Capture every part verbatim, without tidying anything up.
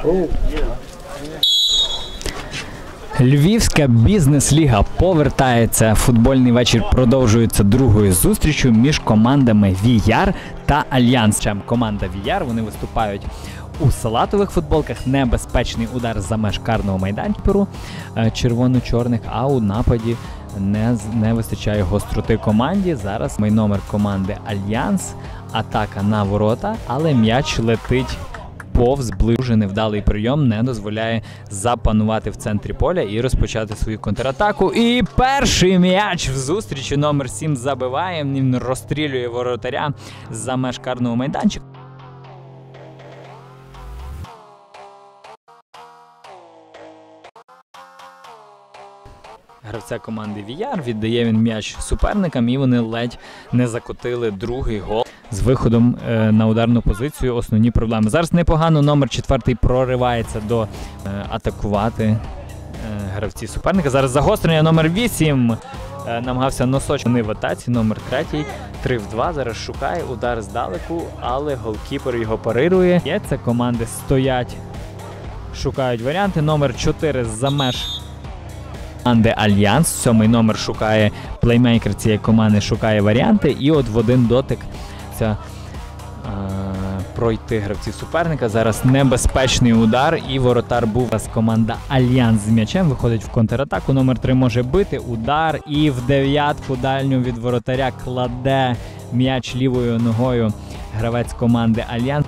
Львівська бізнес-ліга повертається. Футбольний вечір продовжується другою зустрічю між командами Віяр та Альянс. Команда Віяр, вони виступають у салатових футболках. Небезпечний удар за меж карного майданчика червоно-чорних, а у нападі не, не вистачає гостроти команді. Зараз мій номер команди Альянс. Атака на ворота, але м'яч летить повз, ближче невдалий прийом не дозволяє запанувати в центрі поля і розпочати свою контратаку. І перший м'яч в зустрічі номер сім забиває, він розстрілює воротаря за меж карного майданчика. Гравця команди Віяр, віддає він м'яч суперникам і вони ледь не закотили другий гол. З виходом е, на ударну позицію основні проблеми. Зараз непогано номер четвертий проривається до е, атакувати е, гравці суперника. Зараз загострення номер вісім. Е, намагався носочок в атаці. Номер третій. три в два. Зараз шукає удар здалеку, але голкіпер його парирує. Є це команди стоять, шукають варіанти. Номер чотири за меж команди Альянс. Сьомий номер шукає плеймейкер цієї команди, шукає варіанти. І от в один дотик Це, е, пройти гравців суперника. Зараз небезпечний удар і воротар був. Зараз команда Альянс з м'ячем виходить в контратаку. Номер три може бити. Удар і в дев'ятку дальню від воротаря кладе м'яч лівою ногою гравець команди Альянс.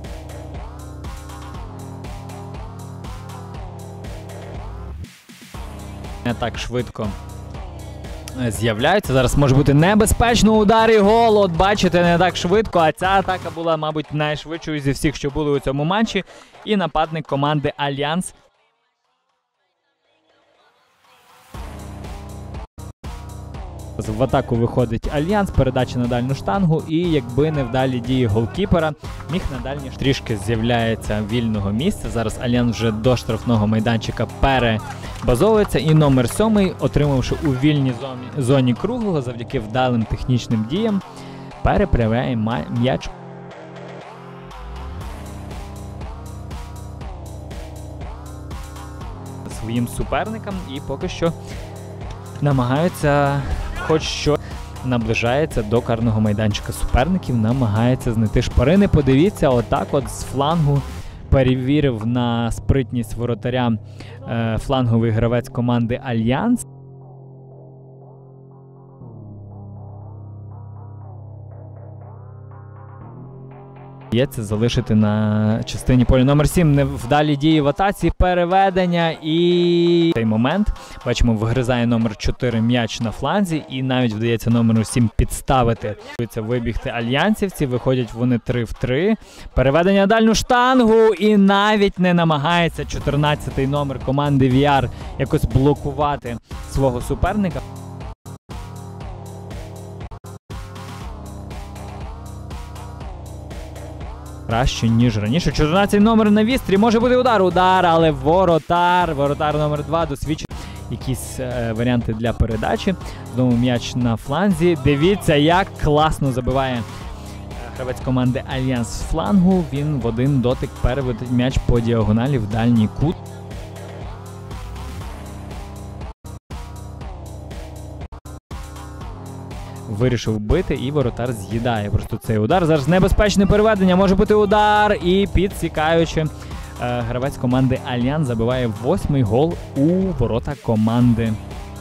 Не так швидко з'являються. Зараз може бути небезпечно удар і гол. От бачите, не так швидко, а ця атака була, мабуть, найшвидшою зі всіх, що були у цьому матчі. І нападник команди Альянс. В атаку виходить Альянс, передача на дальню штангу, і якби невдалі дії голкіпера, міг на дальній трішки з'являється вільного місця. Зараз Альянс вже до штрафного майданчика перебазовується, і номер сьомий, отримавши у вільній зоні, зоні круглого, завдяки вдалим технічним діям, переприває м'яч. Своїм суперникам, і поки що намагаються хоч що наближається до карного майданчика суперників, намагається знайти шпарини. Подивіться, отак от з флангу перевірив на спритність воротаря е, фланговий гравець команди Альянс. Є це залишити на частині поля. Номер сім невдалі дії в атаці, переведення і цей момент. Бачимо, вигризає номер чотири м'яч на фланзі і навіть вдається номеру сім підставити. Вибігти альянсівці, виходять вони три в три. Переведення на дальню штангу і навіть не намагається чотирнадцятий номер команди Віяр якось блокувати свого суперника. Краще, ніж раніше. чотирнадцятий номер на вістрі. Може бути удар. Удар, але воротар. Воротар номер два досвідчить якісь е, варіанти для передачі. Знову м'яч на фланзі. Дивіться, як класно забиває гравець команди Альянс з флангу. Він в один дотик переводить м'яч по діагоналі в дальній кут. Вирішив бити, і воротар з'їдає просто цей удар. Зараз небезпечне переведення, може бути удар, і підсікаючи е, гравець команди Альянс забиває восьмий гол у ворота команди.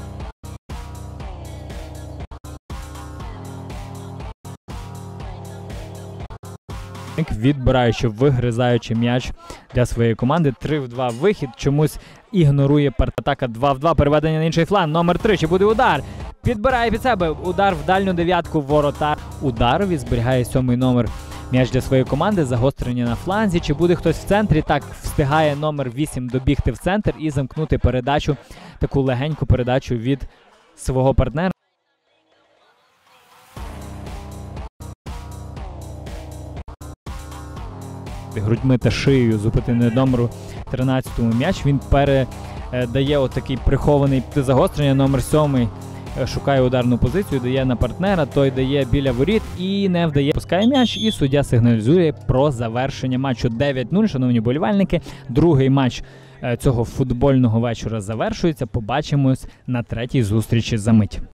Відбираючи, вигризаючи м'яч для своєї команди. три в два вихід, чомусь ігнорує партатака. два в два переведення на інший фланг. Номер три, чи буде удар? Підбирає під себе удар в дальню дев'ятку воротар. Ударові зберігає сьомий номер м'яч для своєї команди. Загострення на фланзі. Чи буде хтось в центрі? Так, встигає номер вісім добігти в центр і замкнути передачу, таку легеньку передачу від свого партнера. Грудьми та шиєю зупинити номеру тринадцятому м'яч. Він передає отакий прихований загострення. Номер сьомий е, шукає ударну позицію, дає на партнера, той дає біля воріт і не вдає. Пускає м'яч, і суддя сигналізує про завершення матчу. дев'ять нуль, шановні болівальники. Другий матч е, цього футбольного вечора завершується. Побачимось на третій зустрічі за мить.